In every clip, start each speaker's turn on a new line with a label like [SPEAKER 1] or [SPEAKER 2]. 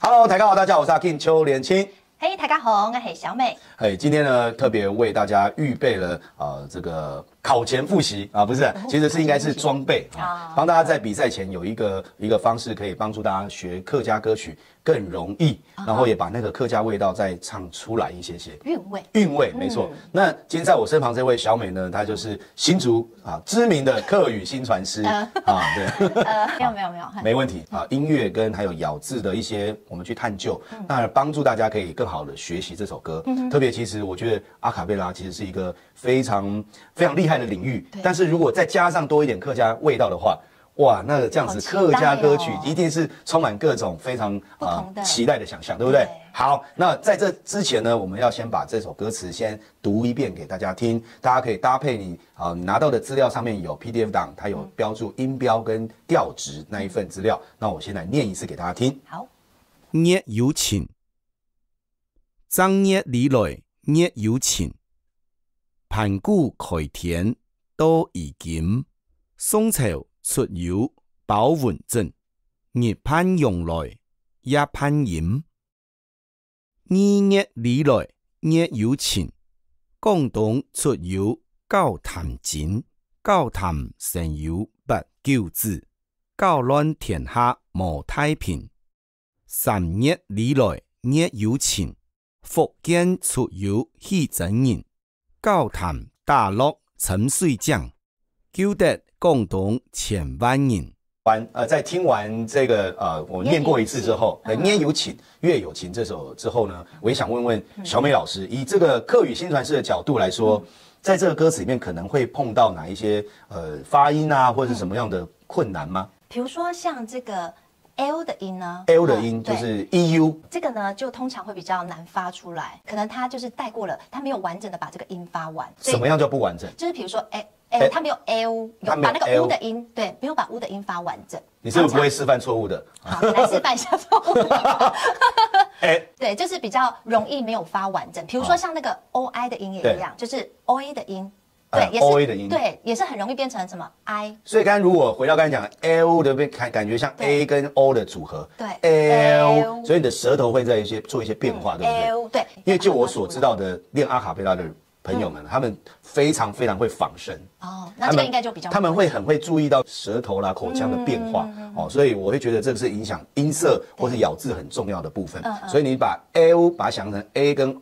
[SPEAKER 1] Hello， 大家好，我是阿 King 邱连青。
[SPEAKER 2] 嘿，大家好，我是小美。
[SPEAKER 1] 今天呢特别为大家预备了这个考前复习啊，不是，其实是应该是装备啊，帮大家在比赛前有一个方式可以帮助大家学客家歌曲更容易，然后也把那个客家味道再唱出来一些些韵味，没错。那今天在我身旁这位小美呢，她就是新竹知名的客语新传师对，没问题啊。音乐跟还有咬字的一些我们去探究，那帮助大家可以更好的学习这首歌。特别其实我觉得阿卡贝拉其实是一个非常厉害的领域，但是如果再加上多一点客家味道的话，哇，那这样子客家歌曲一定是充满各种非常期待的想象，对不对？好，那在这之前呢，我们要先把这首歌词先读一遍给大家听，大家可以搭配你拿到的资料上面有 PDF 档，它有标注音标跟调值那一份资料。那我先来念一次给大家听。
[SPEAKER 2] 好，
[SPEAKER 3] 热有情，正月里来热有情，盘古开田多已金，宋朝出游保稳阵，热盼用来也盼饮。二月里来热有情，广东出游教谈钱，教谈神游不救治，教乱天下无太平。三月里来热有情，福建出游去真人，教谈大陆沉水江，救得广东千万人。
[SPEAKER 1] 在听完这个我念过一次之后，捏有情月有情这首之后呢，我也想问问小美老师，以这个客语新传师的角度来说，在这个歌词里面可能会碰到哪一些发音啊，或者是什么样的困难吗？
[SPEAKER 2] 比如说像这个 L 的音呢
[SPEAKER 1] ，L 的音就是 EU，
[SPEAKER 2] 这个呢就通常会比较难发出来，可能它就是带过了，它没有完整的把这个音发完。
[SPEAKER 1] 什么样叫不完整？
[SPEAKER 2] 就是比如说它没有 L， 有把那个 U 的音，对，没有把 U 的音发完整。
[SPEAKER 1] 你是不是不会示范错误的？
[SPEAKER 2] 好，来示范一下错误。对，就是比较容易没有发完整。比如说像那个 OI 的音也一样，就是 OA 的音。对，也是
[SPEAKER 1] OA 的音，
[SPEAKER 2] 对，也是很容易变成什么 I。
[SPEAKER 1] 所以刚才如果回到刚才讲 L 的边，感觉像 A 跟 O 的组合。
[SPEAKER 2] 对
[SPEAKER 1] ，L， 所以你的舌头会在做一些变化，对不对
[SPEAKER 2] ？L， 对。
[SPEAKER 1] 因为就我所知道的练阿卡贝拉的朋友们，他们非常会仿声。
[SPEAKER 2] 哦，那这个应该就比较。
[SPEAKER 1] 他们会很会注意到舌头啦、口腔的变化。所以我会觉得这个是影响音色或是咬字很重要的部分。所以你把 L 把它想成 A 跟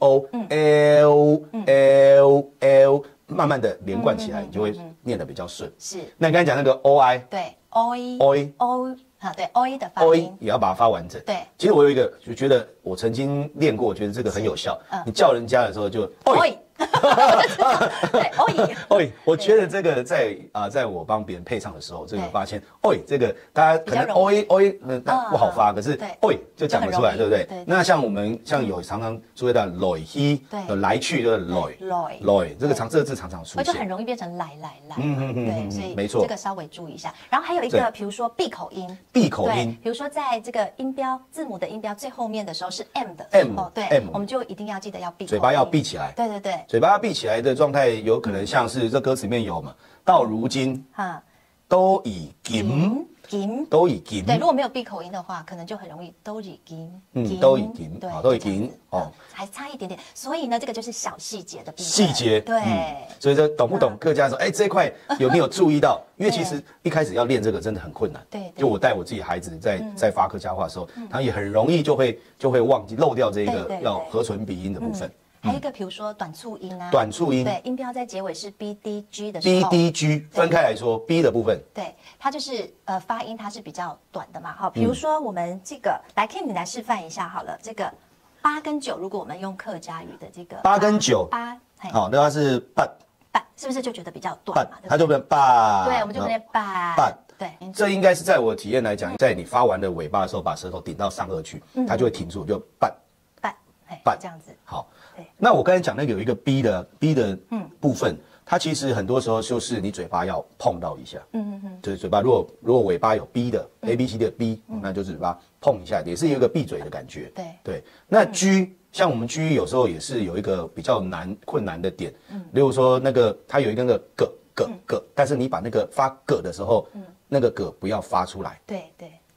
[SPEAKER 1] O，L。慢慢的连贯起来，你就会念得比较顺。
[SPEAKER 2] 是。
[SPEAKER 1] 那你刚才讲那个 OI，
[SPEAKER 2] 对 ，OI，对 OI 的发音
[SPEAKER 1] 也要把它发完整。
[SPEAKER 2] 对。
[SPEAKER 1] 其实我有一个就觉得我曾经练过，我觉得这个很有效。你叫人家的时候就 OI。
[SPEAKER 2] 对 OI。
[SPEAKER 1] 我觉得这个在我帮别人配唱的时候，这个发现 OI 这个大家可能 OI 不好发，可是 OI 就讲得出来，对不对？那像我们有常常注意到 loi 有来去就是 loi 这个字常常出现，
[SPEAKER 2] 就很容易变成来。对，所以
[SPEAKER 1] 没错，
[SPEAKER 2] 这个稍微注意一下。然后还有一个，比如说闭口音，
[SPEAKER 1] 比
[SPEAKER 2] 如说在这个音标字母的音标最后面的时候是 M 的
[SPEAKER 1] M，
[SPEAKER 2] 对，我们就一定要记得要闭口音，
[SPEAKER 1] 嘴巴要闭起来。
[SPEAKER 2] 对。
[SPEAKER 1] 嘴巴要闭起来的状态，有可能像是这歌词里面有嘛，到如今都已经。都已经
[SPEAKER 2] 对，如果没有闭口音的话，可能就很容易都已经
[SPEAKER 1] 都已经都已经
[SPEAKER 2] 还差一点点。所以呢，这个就是小细节的
[SPEAKER 1] 细节，
[SPEAKER 2] 对。
[SPEAKER 1] 所以这懂不懂客家说，这一块有没有注意到？因为其实一开始要练这个真的很困难。
[SPEAKER 2] 对。
[SPEAKER 1] 就我带我自己孩子在发客家话的时候，他也很容易就会忘记漏掉这个要合唇鼻音的部分。
[SPEAKER 2] 还有一个，比如说短促音啊，
[SPEAKER 1] 短促音，
[SPEAKER 2] 对，音标在结尾是 B D G 的时候
[SPEAKER 1] ，B D G 分开来说 ，B 的部分，
[SPEAKER 2] 对，它就是发音它是比较短的嘛，好，比如说我们这个来 Kim 你来示范一下好了，这个8跟9，如果我们用客家语的这个
[SPEAKER 1] 8跟9，好，那它是半，
[SPEAKER 2] 是不是就觉得比较短嘛？
[SPEAKER 1] 它就变半，
[SPEAKER 2] 对，我们就变半，对，
[SPEAKER 1] 这应该是在我体验来讲，在你发完的尾巴的时候，把舌头顶到上颚去，它就会停住，就半
[SPEAKER 2] 这样子，
[SPEAKER 1] 好。那我刚才讲那个有一个 B 的部分，它其实很多时候就是你嘴巴要碰到一下，就是嘴巴如果尾巴有 B 的 A B C 的 B，那就是嘴巴碰一下，也是有一个闭嘴的感觉。对。那 G 像我们 G 有时候也是有一个比较困难的点，例如说那个它有一个那个但是你把那个发的时候，那个不要发出来。
[SPEAKER 2] 对。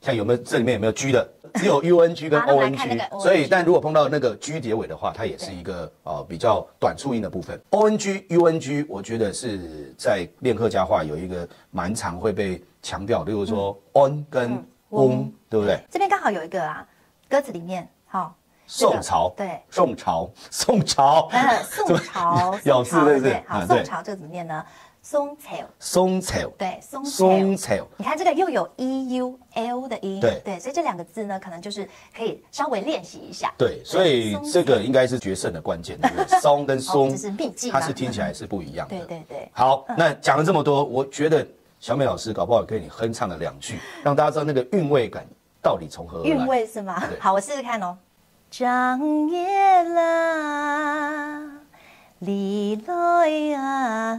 [SPEAKER 1] 像有没有这里面有没有 G 的？只有 UNG 跟 ONG，所以但如果碰到那个 G 结尾的话，它也是一个比较短促音的部分。ONG、UNG， 我觉得是在练客家话有一个蛮常会被强调，例如说 on 跟 对不对？
[SPEAKER 2] 这边刚好有一个啊，歌词里面好。
[SPEAKER 1] 宋朝
[SPEAKER 2] 对，
[SPEAKER 1] 宋朝，
[SPEAKER 2] 宋朝，
[SPEAKER 1] 咬字对不对？
[SPEAKER 2] 好，宋朝这个怎么念呢？
[SPEAKER 1] 松草，
[SPEAKER 2] 对，
[SPEAKER 1] 松草。
[SPEAKER 2] 你看这个又有 EUL 的音，
[SPEAKER 1] 对，
[SPEAKER 2] 所以这两个字呢，可能就是可以稍微练习一下。
[SPEAKER 1] 对，所以这个应该是决胜的关键，对不对？松跟松，
[SPEAKER 2] 这是秘技，
[SPEAKER 1] 它是听起来是不一样的。
[SPEAKER 2] 对。
[SPEAKER 1] 好，那讲了这么多，我觉得小美老师搞不好给你哼唱了2句，让大家知道那个韵味感到底从何而来。
[SPEAKER 2] 韵味是吗？好，我试试看哦。长夜啦，里来啊，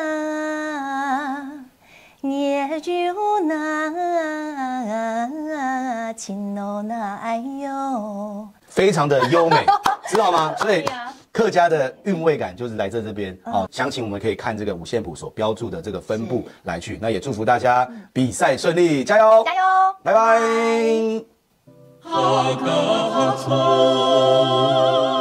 [SPEAKER 2] 夜就那，情浓那哎呦，
[SPEAKER 1] 非常的优美，知道吗？所以客家的韵味感就是来自这边啊。详情我们可以看这个五线谱所标注的这个分布来去。那也祝福大家比赛顺利，加油！
[SPEAKER 2] 加油！
[SPEAKER 1] 拜拜。
[SPEAKER 4] 哈嘎哈